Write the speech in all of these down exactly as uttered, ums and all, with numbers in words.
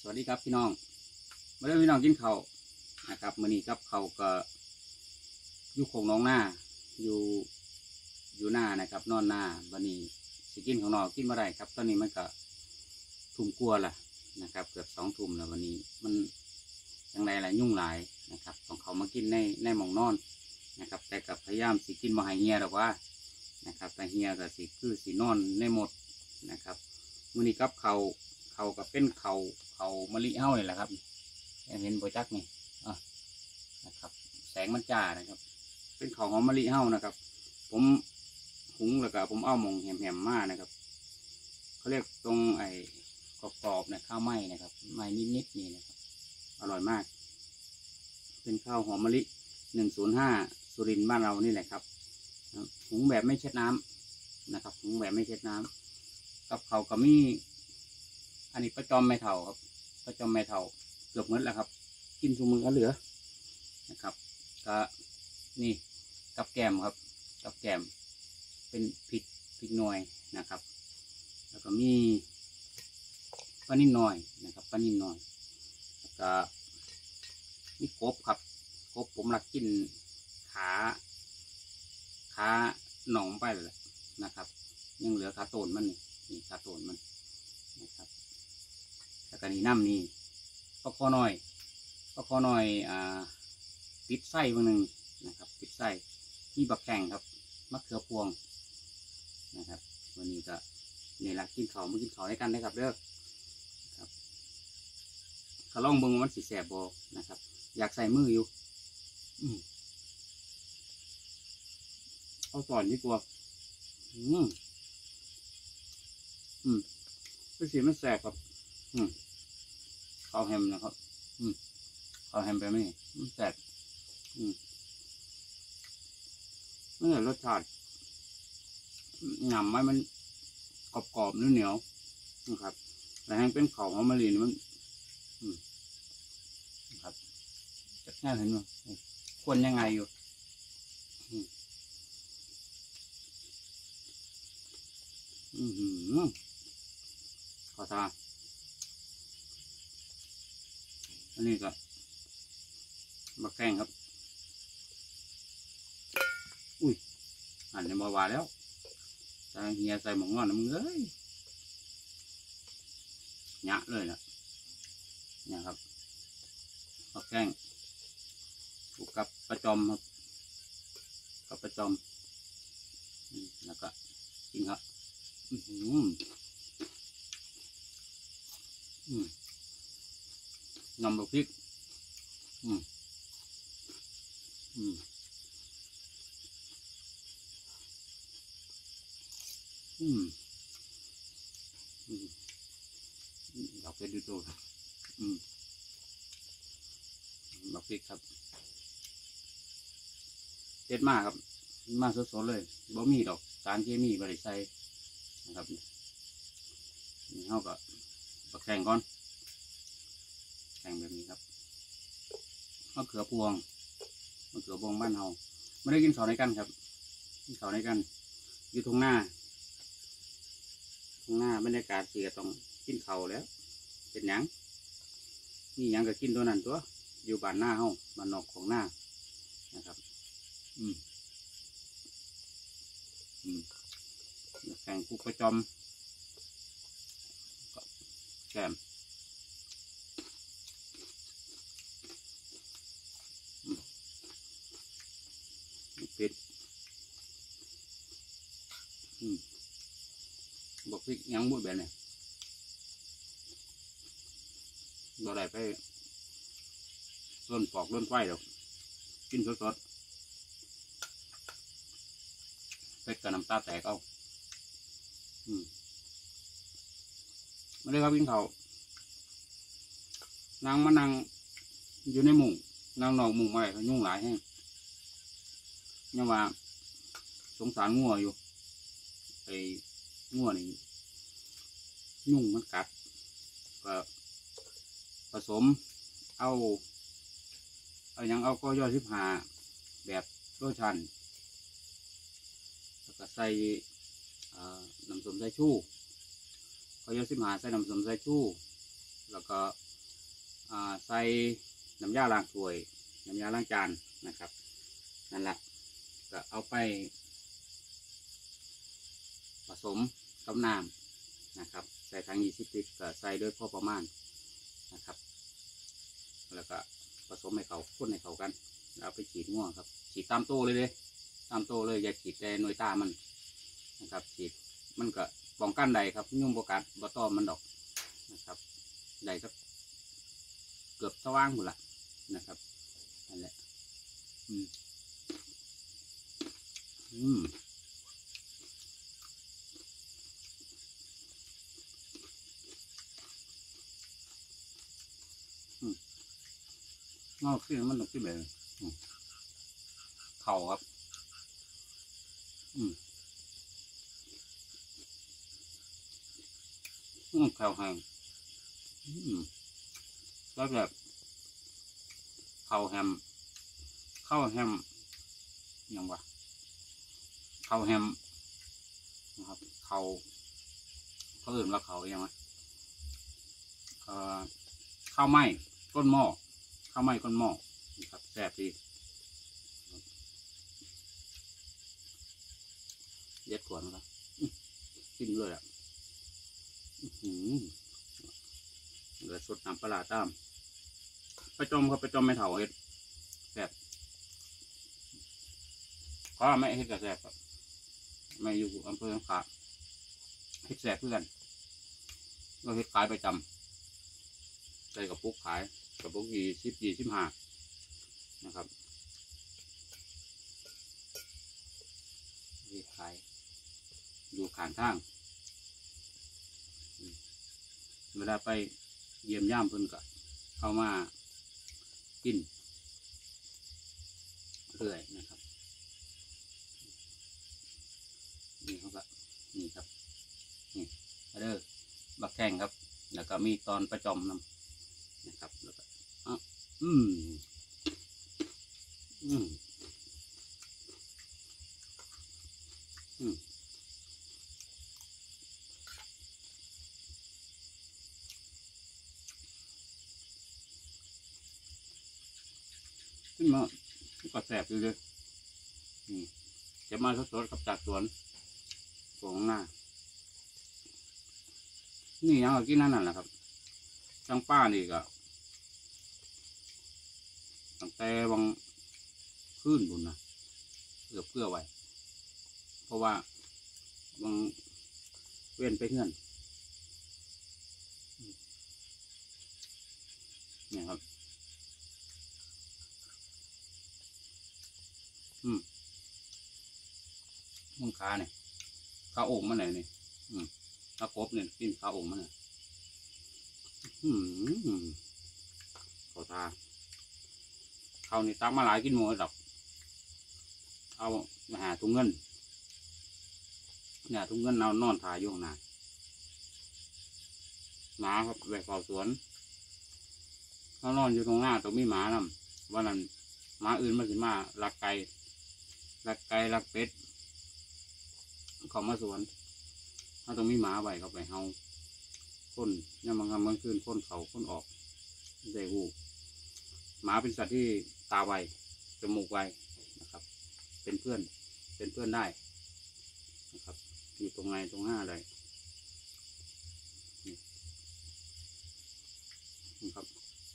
วัสดีครับพี่น้องมาเริ่มพี่น้องกินข้าวนะครับมื้อนี้กับข้าวก็อยู่โคงน้องหน้าอยู่อยู่หน้านะครับนอนหน้าวันนี้สิกินของนอกกินมาได้ครับตอนนี้มันก็ทุ่มกลัวละนะครับเกือบสองทุ่มแล้ววันนี้มันยังไงล่ะยุ่งหลายนะครับของเขามากินในในหม่องนอนนะครับแต่กับพยายามสิกินมาให้เฮียหรอกว่านะครับแต่เฮียก็สิคือสินอนในหมดนะครับมื้อนี้กับเขาเขาก็เป็นเขาเขามะลิเฮ้าเลยแหละครับเห็นโบจักนี่อ่ะนะครับแสงมันจ้านะครับเป็นเขาหอมมะลิเฮ้านะครับผมหุงแล้วก็ผมเอาหมองแหมๆมานะครับเขาเรียกตรงไอ้กรอบๆนะข้าวไหม้นะครับไหม้นิดๆนี่นะครับอร่อยมากเป็นข้าวหอมมะลิหนึ่งศูนย์ห้าสุรินทร์บ้านเรานี่แหละครับหุงแบบไม่เช็ดน้ำนะครับหุงแบบไม่เช็ดน้ำกับเขาก็มีอันนี้ประจอมไม่เท่าครับประจอมไม่เท่าเกือบหมดแล้วครับกินชูมือก็เหลือนะครับก็นี่กับแกมครับกับแกมเป็นพริกพริกหน่อยนะครับแล้วก็มีปลานิ่มหน่อยนะครับปลานิ่มหน่อยแล้วก็นี่กบครับกบผมรักกินขาขาหนองไปเลยนะครับยังเหลือขาโตนมันนี่นี่ขาโตนมันนะครับแล้วก็นี่น้ำนี่ปลาคอหน่อยปลาคอหน่อยอ่าปิดไส้บางหนึ่งนะครับปิดไส้ที่บักแข่งครับมะเขือพวงนะครับวันนี้ก็นี่แหละกินเขามากินเขาด้วยกันนะครับเด้อครับเขาลองเบิ่งมันสีแสบบ่นะครับอยากใส่มืออยู่อืมเอาก่อนดีกว่าอืมอืมเป็นสีมันแสบครับอืมข้าวแฮมนะครับอืมข้าวแฮมไปไหมมันแสบอืมนี่รสชาติหนำไว้มันกรอบๆเหนียวๆนะครับแต่แห้งเป็นข้าวหอมมะลินี่มันอืมนะครับจะแค่เห็นมั้ยควรยังไงอยู่อืมอืมขอทานอันนี้ก็บักแกงครับอุ้ยอันนี้มาว่าแล้วใส่เฮียใส่หมองงอนน้ำเอ้ยหยะเลยนะเนี่ยครับบักแกงถูกกับประจอมครับกับประจอมแล้วก็กินครับอืมอืมนำบักพริกอืมอืมอืมอืมดอกเป็นดูโตอืมบักพริกครับเด็ดมากครับมาสดๆเลยบ่มีดอกสารเคมีบริใส่นะครับนี่เขาก็บักแข่งก่อนแข่งแบบนี้ครับมะเขือพวงมะเขือพวงบ้านเฮาไม่ได้กินข้าวในกันครับกินข้าวในกันอยู่ตรงหน้าตรงหน้าบรรยากาศเสียต้องกินข้าวแล้วเป็นหยังนี่ยังก็กินตัวนั้นตัวอยู่บ้านหน้าเฮาบ้านนอกของหน้านะครับอืมอืมแข่งกุกประจอมแกมปิดอืมบอกพริกยังบุ้ยแบบนี้เราได้ไปร่นปอกร่นไฟหรอกกินสดๆเป็ดกับน้ำตาแตกเอาอืมไม่ได้ครับกินเขานางมานั่งอยู่ในมุ้งนางนอกมุ้งอะไรเขายุ่งหลายแห้งเนี่ยว่าสงสารงัวอยู่ไอ้งัวนี่ยุ่งมันกัดก็ผสมเอาเอายังเอาก็ย่อยสิบหาแบบโลชั่นแล้วก็ใส่น้ำส้มสายชูก็ย่อยสิบหาใส่น้ำส้มสายชูแล้วก็อ่าใส่น้ำยาล้างถ้วยน้ำยาล้างจานนะครับนั่นแหละก็เอาไปผสมกับน้ำนะครับใส่ถังยี่สิบลิตรก็ใส่ด้วยพอประมาณนะครับแล้วก็ผสมให้เขาข้นให้เขากันเอาไปฉีดง่วงครับฉีดตามโตเลยเลยตามโตเลยอย่าฉีดแต่หน่วยตามันนะครับฉีดมันก็ป้องกันได้ครับยุ่งโบกัดบต้อมมันดอกนะครับได้ก็เกือบสว่างหมดละนะครับนั่นแหละอืมอืมอืมงอกขึ้นมันต้องขึ้นเลยเข่าครับอืมอืมเข่าแห้งอืมแล้วแบบเข่าแฮมเข้าแฮมยังวะเข้าแฮมนะครับเขาเขาอื่นว่าเขายังไงเอ่อข้าวไหม้ก้นหม้อข้าวไหม้ก้นหม้อนะครับแซ่บดีเย็ดขวดนะครับกินเลยอ่ะหืมเหลือสดน้ำปลาตามไปจมครับไปจมไม่เถาเห็ดแซ่บเพราะไม่เห็ดกับแซ่บครับไม่อยู่อำเภอขาเห็ดแซ่บเพื่อนเราเห็ดขายประจำใส่กับปุ๊กขายกับปุ๊กยี่สิบยี่สิบห้านะครับเห็ดขายอยู่ขานทางเวลาไปเยี่ยมย่ามเพิ่นก็เข้ามากินเรื่อยนะครับนี่เขาก็นี่ครับนี่เด้อบักแข้งครับแล้วก็มีตอนประจอมน้ำนะครับแล้วก็อ่ะอืมอืมอืมขึ้นมาก็แสบอยู่เลยนี่จะมาสดๆกับจากสวนของหน้านี่ยังกินนั่นแหละครับจังป้านี่ก็ตั้งแต่วังขึ้นบุญนะเกือบเกลือไว้เพราะว่าวังเว้นไปเงื่อนเนี่ยครับอืมมึงขาเนี่ยขาโอ่งมันไหนนี่อืมขากบเนี่ยกินขาโอ่งมันเนี่ยอืมขอทาเขานี่ตักมาหลายกินหมูดอกเอาหาถุงเงินเนี่ยถุงเงินเอานอนทายอยู่ข้างหน้าหมาครับไปเฝ้าสวนเขานอนอยู่ตรงหน้าตรงมีหมานำวันนั้นหมาอื่นมาสิมาลักไก่ลักไก่ลักเป็ดเขามาสวนเขาต้องมีหมาไว้เขาไปเฮาคนเนี่ยบางครั้งบางคืนคนเขาคนออกได้หูหมาเป็นสัตว์ที่ตาไวจมูกไวนะครับเป็นเพื่อนเป็นเพื่อนได้นะครับอยู่ตรงไหนตรงหน้าเลยนี่ครับ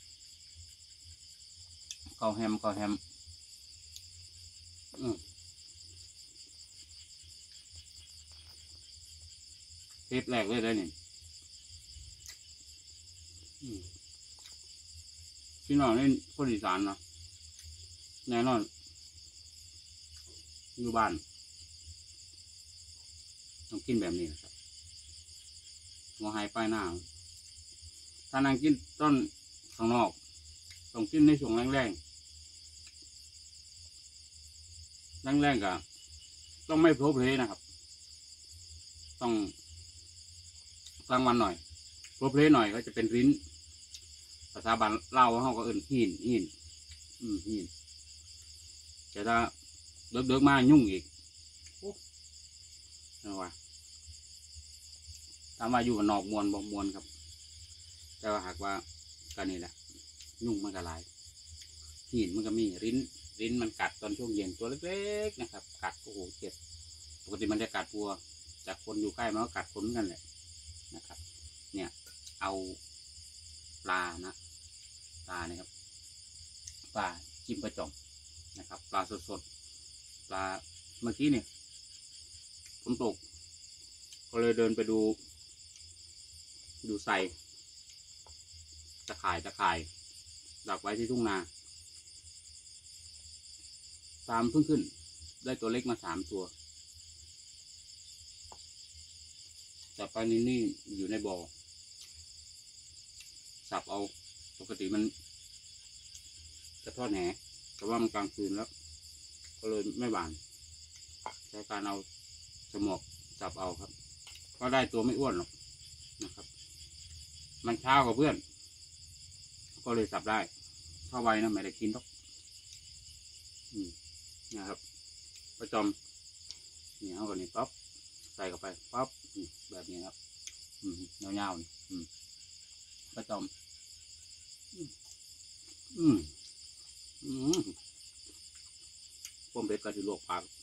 ข้าวแฮมข้าวแฮมอืมเทปแรกเลยได้นี่พี่น้องนี่คนอีสานนะแน่นอนอยู่บ้านต้องกินแบบนี้นะครับหัวหายปลายหน้าถ้านั่งกินต้นข้างนอกต้องกินในช่วงแรงๆแรงๆก็ต้องไม่โผล่เพลนะครับต้องกลางวันหน่อยโผล่เพลหน่อยก็จะเป็นริ้นภาษาบ้านเล่าเขาก็เอื่นหินหินอืมหินแต่ถ้าเดือดๆมายุ่งอีกนะวะถ้ามาอยู่กับนอกมวลบ่มวลครับแต่ว่าหากว่ากันนี่แหละยุ่งมันก็หลายหินมันก็มีริ้นริ้นมันกัดตอนช่วงเย็นตัวเล็กๆนะครับกัดโอ้โหเจ็บปกติมันจะกัดวัวจากคนอยู่ใกล้มันก็กัดคนกันแหละนะครับเนี่ยเอาปลานะปลาเนี่ยครับปลาจิ้มกระจ่องนะครับปลาสดๆปลาเมื่อกี้เนี่ยฝนตกก็เลยเดินไปดูดูใส่ตะข่ายตะข่ายดักไว้ที่ทุ่งนาตามเพิ่งขึ้นได้ตัวเล็กมาสามตัวแต่ปลานิลนี่อยู่ในบ่อสับเอาปกติมันจะทอดแหแต่ว่ามันกลางคืนแล้วก็เลยไม่หวานใช้การเอาสมอกสับเอาครับก็ได้ตัวไม่อ้วนหรอกนะครับมันเช้ากับเพื่อนก็เลยสับได้เข้าไว้นะไม่ได้กินหรอกอืมนะครับประจอมนี่เอากันนี่ปั๊บใส่เข้าไปปั๊บแบบนี้ครับอืมเงาๆนี่อืมประจอมอืมอืมอืมพวกเบ็ดก็จะลวกปาก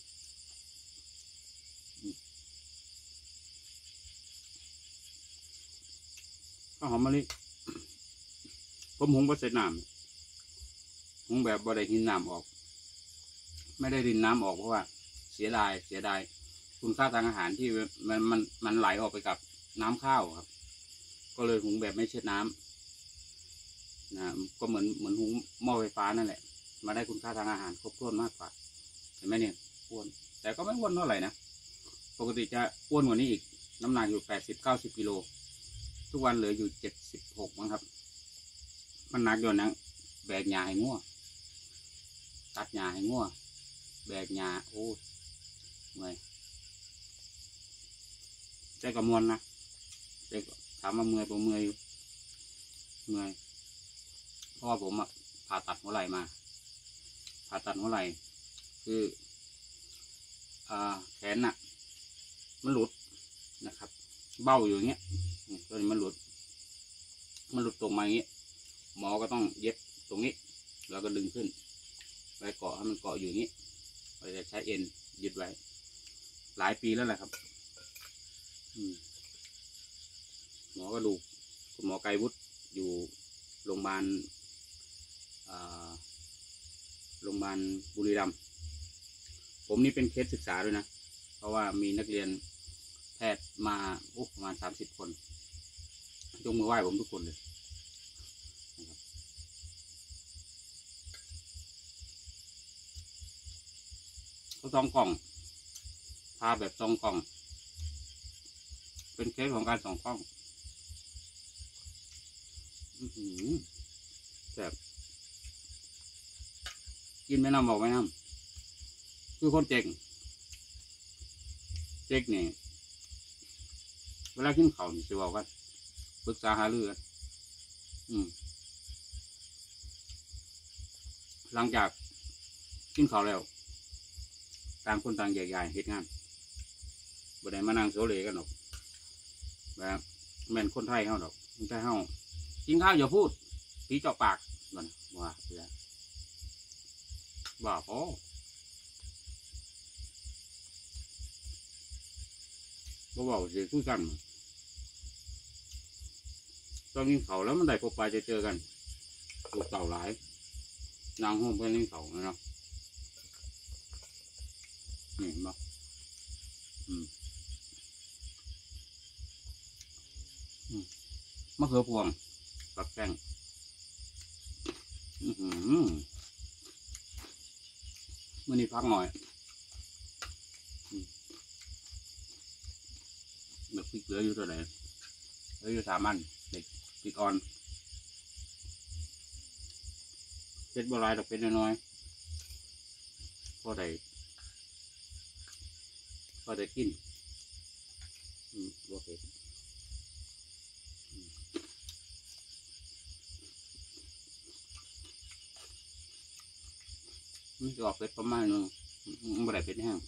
ข้าวหอมมะลิผมหุงบะเสร็จน้ำหุงแบบบ่ได้หินน้ำออกไม่ได้รินน้ำออกเพราะว่าเสียดายเสียดายคุณค่าทางอาหารที่มันมันมันไหลออกไปกับน้ำข้าวครับก็เลยหุงแบบไม่เช็ดน้ำนะก็เหมือนเหมือนหุงหม้อไฟฟ้านั่นแหละมาได้คุณค่าทางอาหารครบถ้วนมากกว่าเห็นไหมเนี่ยอ้วนแต่ก็ไม่อ้วนเท่าไหร่นะปกติจะอ้วนกว่านี้อีกน้ำหนักอยู่แปดสิบเก้าสิบกิโลทุกวันเหลืออยู่เจ็ดสิบหกมั้งครับมันหนักอยู่นะแบกหญ้าให้งัวตัดหญ้าให้งัวแบกหญ้าโอ้เมื่อยใจกระมวลนะใจถามว่าเมื่อยผมเมื่อยอยู่เมื่อยเพราะว่าผมอะผ่าตัดหัวไหล่มาผ่าตัดหัวไหล่คืออ่าแขนน่ะมันหลุดนะครับเบ้าอยู่อย่างเงี้ยตัวนี้มันหลุดมันหลุดตรงมาอย่างเงี้ยหมอก็ต้องเย็บตรงนี้แล้วก็ดึงขึ้นไว้เกาะให้มันเกาะอยู่อย่างนี้เราจะใช้เอ็นยึดไว้หลายปีแล้วแหละครับหมอกระดูกคุณหมอไกรวุฒิอยู่โรงพยาบาลโรงพยาบาลบุรีรัมย์ผมนี่เป็นเคสศึกษาด้วยนะเพราะว่ามีนักเรียนแพทย์มาโอ้ประมาณสามสิบคนยกมือไหว้ผมทุกคนเลยเขาซองกล่องพาแบบซองกล่องเป็นเคสของการส่องกล้องแบบกินไม่น้ำบอกไม่น้ำคือคนเจ๊กเจ๊กเนี่ยเวลากินข้าวจะบอกกันปรึกษาหารือกันอืมหลังจากกินข้าวแล้วต่างคนต่างแยกย้ายเหตุงานบ่ได้มานั่งโซเลกันหรอกแบบแม่นคนไทยเขาหรอกคนไทยเขากินข้าวอย่าพูดผีเจาะปากมันว่าเสือว่าพอบ่เบาเสียคู่กันตอนกินข้าวแล้วมันได้พบปะจะเจอกันลูกเต่าหลายนางห้องเพื่อนกินข้าวนะเนาะนี่มั้งอืมมะเขือพวงปักแป้งอือหือมื่อนี้พักหน่อยเด็กพริกเหลืออยู่ตัวไหนเหลืออยู่สามอันเด็กพริกอ่อนเผ็ดบัวลายดอกเป็นน้อยพอได้พอได้กินอืมบัวเผ็ดมันจะออกเป็ดประมาณนึงมันไม่ได้เป็ดแห้ง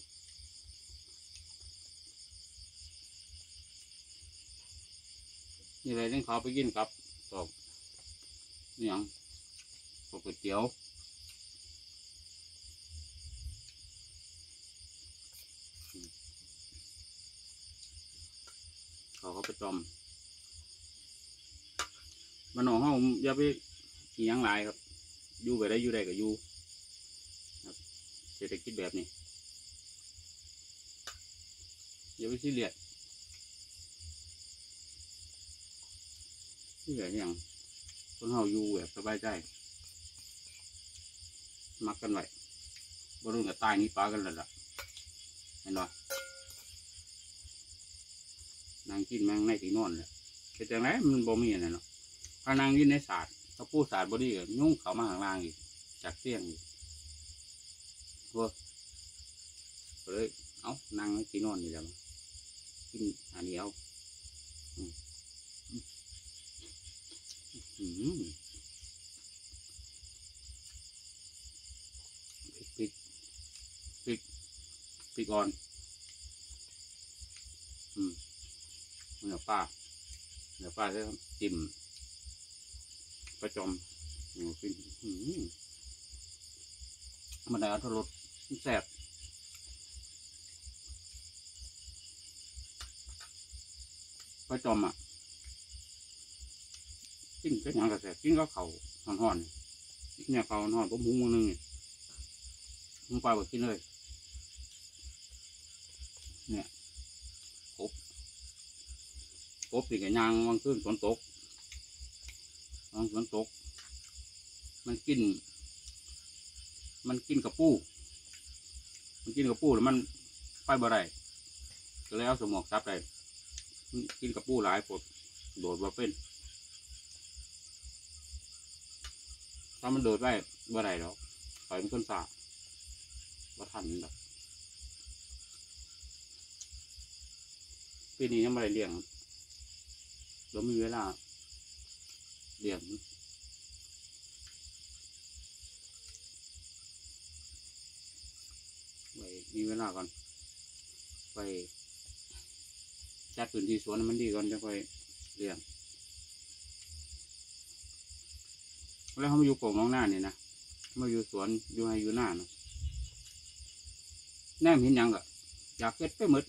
นี่เลยต้องขอไปกินครับตอบนี่ยังก๋วยเตี๋ยวเขาเขาไปจอมมันหนองเขาอย่าไปอีหยังหลายครับอยู่ไปได้อยู่ได้ก็อยู่ครับเศรษฐกิจแบบนี้อย่าไปซีเรียสที่เหลืออย่างคนเขาอยู่แบบสบายใจมักกันไว้บรุ่งกับตายนี้ปลากันเลยล่ะเห็นหรอนางกินแมงในตีนอนเลยเป็นจังไรมันบ่มีอะไรเนาะพานางกินในศาสตร์ถ้าผู้ศาสตร์บดีก็ยุ่งเขามาข้างล่างอีกจากเตี้ยงอีกพวกเลยเอานางในตีนอนอยู่แล้วกินอันนี้เอาอืมพริกพริกพริกอ่อนอืมเนื้อปลาเนื้อปลาใช่ไหมจิ้มประจอมหนูกินมันได้อัตรสแซ่บประจอมอ่ะกินก็ยังกระแสกินก็เข่าห่อนๆเนี่ยเข่าห่อนๆผมหุงมือนึงเนี่ยหุงปลาแบบกินเลยเนี่ยกบกบปีกยางวางขึ้นฝนตกวางฝนตกมันกินมันกินกระปูมันกินกระปูแล้วมันไปบ่ได้ก็เลยเอาสมองซับได้กินกระปูหลายปวดโดดว่าเป็นถ้ามันโดดได้บ่ได้หรอกปล่อยมันต้นสาว่าทันหรอกปีนี้ยังไม่ได้เลี้ยงเรามีเวลาเลี้ยงไปมีเวลาก่อนไปจัดพื้นที่สวนมันดีก่อนจะไปเลี้ยงแล้วเขามาอยู่โป่งน้องหน้าเนี่ยนะมาอยู่สวนอยู่ให้อยู่หน้านะแนมเห็นยังก็อยากเก็บไปหมด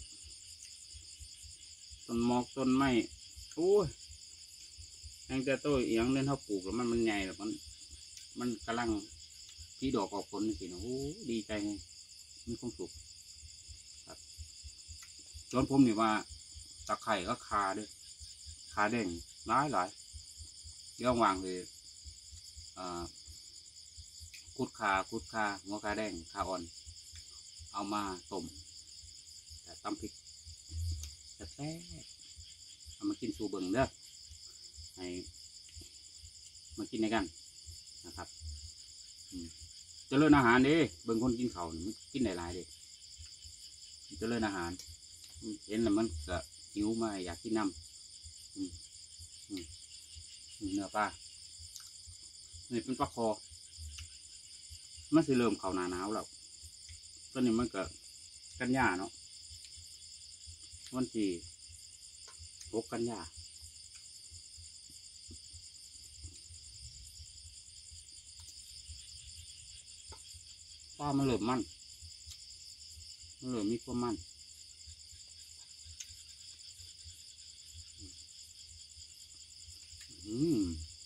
ต้นหมอกต้นไม้โอ้ยแองแต่ต้นเอียงเล่นเขาปลูกแล้วมันมันใหญ่แล้วมันมันกำลังที่ดอกออกผลสินะโอ้ดีใจไงมีความสุขครับสวนผมนี่ว่าตะไคร่ก็คาด้วยคาแดงหลายหลายเดี๋ยววางเลยคุดคาคุดคาหัวคาแดงคาอ่อนเอามาต้มแต่ตำพริกแต่แซ่เอามากินสูเบิ่งเด้อให้มากินในกันนะครับเจริญอาหารดิเบิ่งคนกินเขามันกินหลายๆดิเจริญอาหารเห็นแล้วมันก็หิวมาอยากกินน้ำเนื้อปลานี่เป็นปลาคอมันสิเริ่มเข้าหน้าหนาวแล้วตอนนี้มันก็กันยาเนาะวันที่หกกันยาปลามันเริ่มมันมันเริ่มมีความมันอืม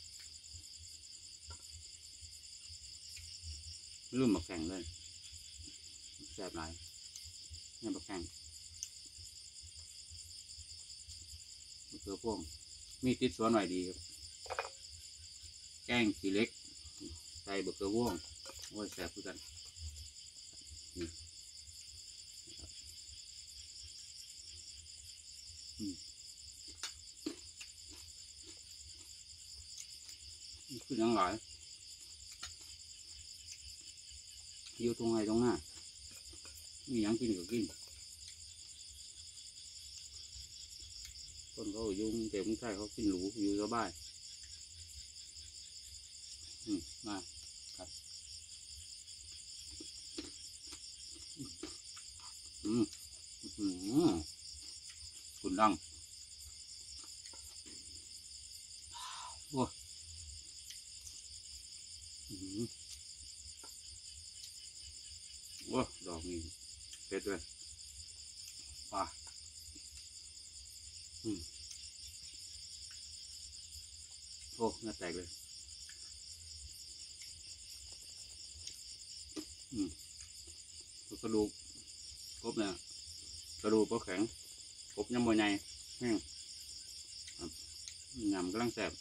ลืมมาแข่งเลยแซ่บหลายเนี่ยมาแข่งมะเขือพวงมีติดสวนหน่อยดีครับแกงสีเล็กใส่มะเขือพวงโอ้ยแซ่บด้วยกันนี่คือยังหลายอยู่ตรงไหนตรงหน้ามียังกินก็กินคนเขายุ่งเต็มใช่เขากินหรูอยู่สบายอืมมาครับอืมอืมคุณดังโอ้อืมเผ็ดด้วยว้าอืมโอ้เนื้อแตกเลยอืมกระดูกกบเนี่ยกระดูกก็แข็งกบยังบ่ใหญ่แห้งยำกำลังแซ่บ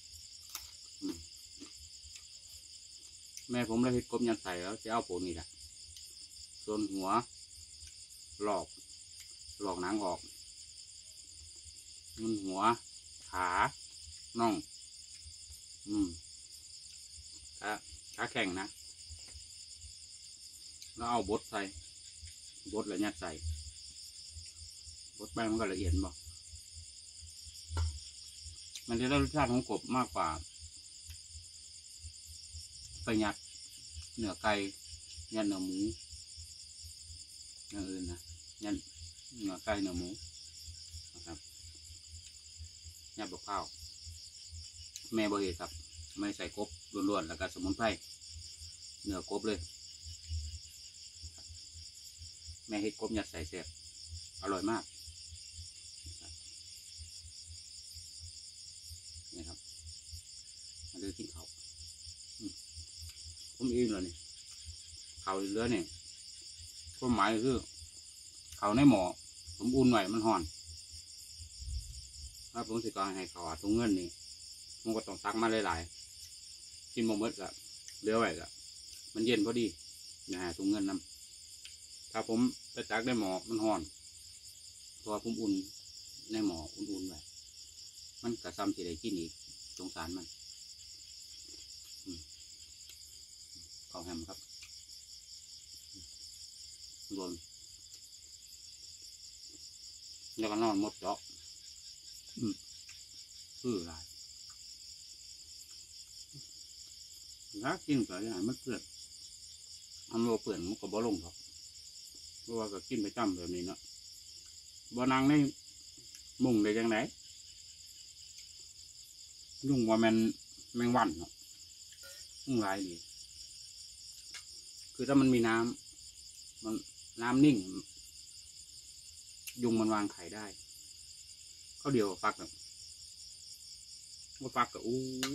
แม่ผมเลยเห็ดกบยันใส่แล้วจะเอาผงนี่แหละส่วนหัวหลอกหลอกหนังออกมันหัวขาน่องอืมขาขาแข็งนะแล้วเอาบดใส่บดแล้วยัดใส่บดไปมันก็ละเอียดบ่มันจะได้รสชาติของกบมากกว่าไปยัดเนื้อไก่ยัดเนื้อหมูอย่างอื่นนะยัดเนื้อไก่เนื้อหมูนะครับยัดบะข้าวแม่บะเห็ดครับไม่ใส่กบล้วนๆแล้วก็สมุนไพรเนื้อกบเลยแม่เห็ดกบยัดใส่แซ่บอร่อยมากนี่ครับมาดูกินเขาผมอิ่มแล้วนี่เขาเรือเนี่ยความหมายคือเขาในหม้อผมอุ่นไว้มันห่อนถ้าผมสิกรให้เขาถุงเงินนี่มันก็ต้องตักมาหลายๆกินบ่หมดก็เหลือไว้ก็มันเย็นพอดีนะฮะถุงเงินนำถ้าผมไปตักในหม้อมันห่อนพอผมอุ่นในหม้ออุ่นๆไว้มันกระซ้ำสิได้กินอีกสงสารมันข้าวแฮมครับรวมแล้วก็นอนหมดเจาะอืมคืออะไรถ้ากินก็อย่างไม่เปื่อนทำโลเปื่อนมันก็บ่ลงครับเพราะว่าก็กินไปจ้ำแบบนี้เนาะบ่นางในมุงได้ยังไงยุ่งว่ามันแมงวันเนาะยุ่งไรดีคือถ้ามันมีน้ำมันน้ำนิ่งยุงมันวางไข่ได้เขาเดียวฟักแบบว่าฟักกับอู้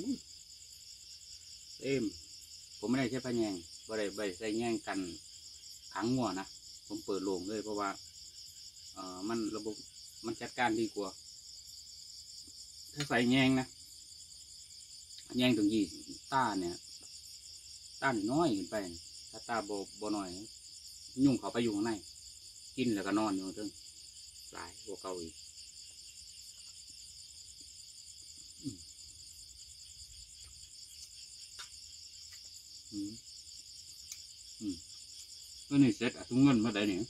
เอ็มผมไม่ได้ใช้ผ้าแยงไม่ได้ใบใส่แยงกันขังงัวนะผมเปิดโล่งเลยเพราะว่าเออมันระบบมันจัดการดีกว่าถ้าใส่แยงนะแยงถึงยี่ต้าเนี่ยต้าน้อยขึ้นไปถ้าตาโบโบหน่อยยุ่งเขาไปอยู่ข้างในกินแล้วก็นอนอยู่ตึงหลายพวกเกาอีกอืมอืมก็นี่เสร็จถุงเงินมาได้เนี่ย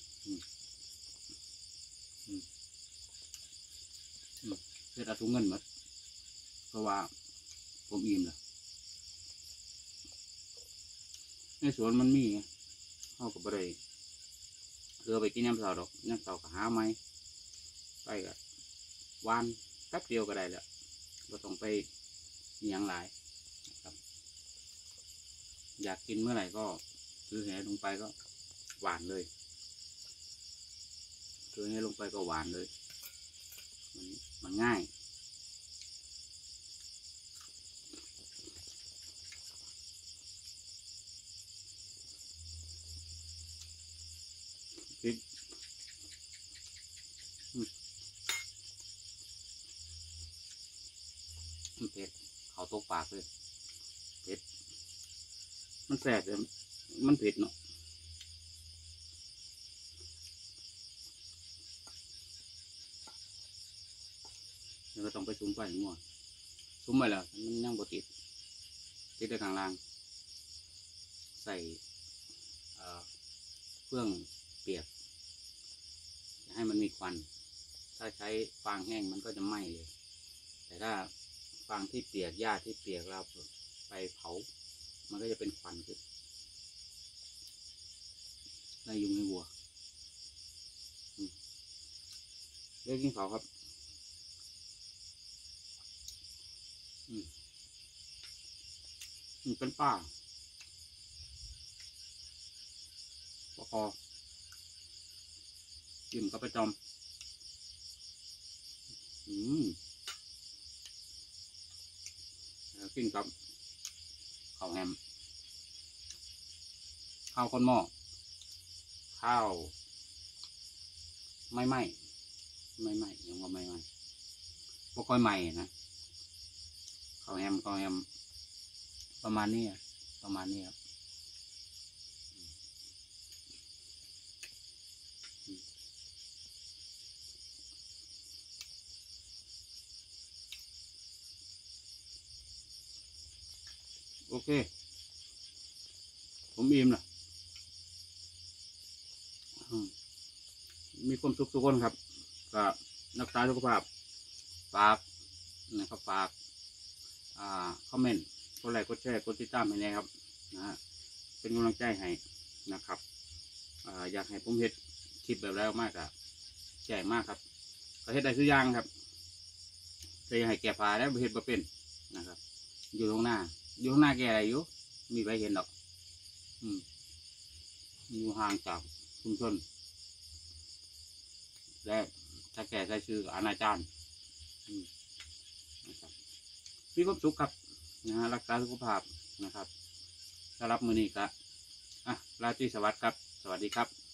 เสร็จถุงเงินมาเพราะว่าผมอิ่มแล้วในสวนมันมีไงเขาก็บ่ได้เรือไปกินน้ำเสาดอกน้ำเสาก็หาไม้ไปกับวานแป๊บเดียวก็ได้แล้วเราต้องไปเลี้ยงหลายครับอยากกินเมื่อไหร่ก็ซื้อแหลงไปก็หวานเลยซื้อแหลงไปก็หวานเลยมันมันง่ายพริกมันเผ็ดเขาตกปากเลยเผ็ดมันแสบเลยมันเผ็ดเนาะแล้วก็ต้องไปซุ้มไฟงัวซุ้มไปแล้วมันยังบ่ติดติดได้ข้างล่างใส่เครื่องเปียกให้มันมีควันถ้าใช้ฟางแห้งมันก็จะไหม้เลยแต่ถ้าฟางที่เปียกหญ้าที่เปียกเราไปเผามันก็จะเป็นควันขึ้นไล่ยุงให้วัวเรียกกินเขาครับอืมเป็นป้าพอจิ้มกับประจอมอืมแล้วกินกับข้าวแฮมข้าวข้นหม้อข้าวไม่ไหม้ไม่ไหม้ยังว่าไม่ไหม้บ่ค่อยใหม่นะข้าวแฮมข้าวแฮมประมาณนี้ประมาณนี้ครับโอเคผมอิ่มละมีความสุขทุกคนครับก็รักษาสุขภาพฝากนะครับฝากอ่าคอมเมนต์กดไลค์กดแชร์กดติดตามให้นะครับนะฮะเป็นกำลังใจให้นะครับอ่าอยากให้ผมเฮ็ดคลิปแบบแล้วมากอะแก่มากครับก็เฮ็ดได้ทุกอย่างครับแต่อยากให้แก่ปลาแล้วเฮ็ดบ่เป็นนะครับอยู่ตรงหน้าอยู่ข้างหน้าแก่อะไรอยู่มีใครเห็นหรอกอืมอยู่ห่างจากชุมชนและถ้าแก่ใช้ชื่ออนาจารอืมนะครับมีความสุขครับนะฮะรักษาสุขภาพนะครับสำหรับมื้อนี้ก็อ่ะราตรีสวัสดิ์ครับสวัสดีครับ